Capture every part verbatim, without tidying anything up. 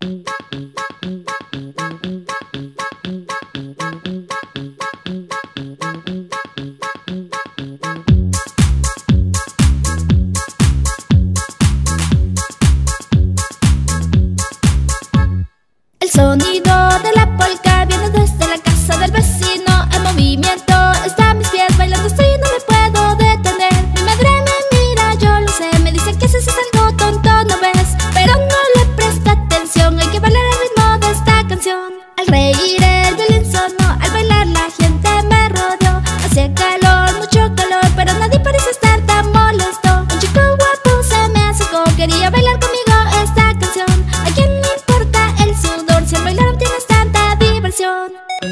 El sonido de la polka viene desde la casa del vecino. En movimiento están mis pies bailando, estoy y no me puedo detener. Mi madre me mira, yo lo sé, me dice que si es algo tonto, ¿no ves? Pero no le presta atención, hay que bailar al ritmo de esta canción. Al reír el violín sonó, al bailar la gente me rodeó. Hacía calor, mucho calor, pero nadie parece estar tan molesto. Un chico guapo se me acercó, quería bailar conmigo esta canción. ¿A quién le importa el sudor si al bailar obtienes tanta diversión?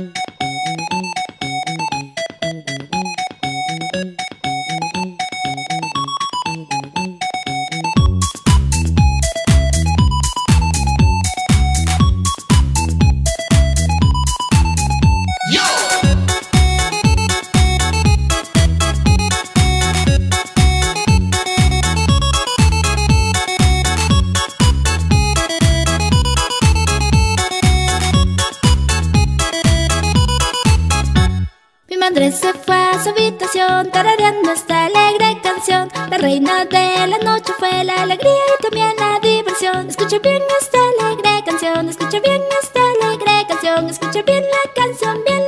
Mi madre se fue a su habitación tarareando esta alegre canción. La reina de la noche fue la alegría y también la diversión. Escucha bien esta alegre canción, escucha bien esta alegre canción, escucha bien la canción, bien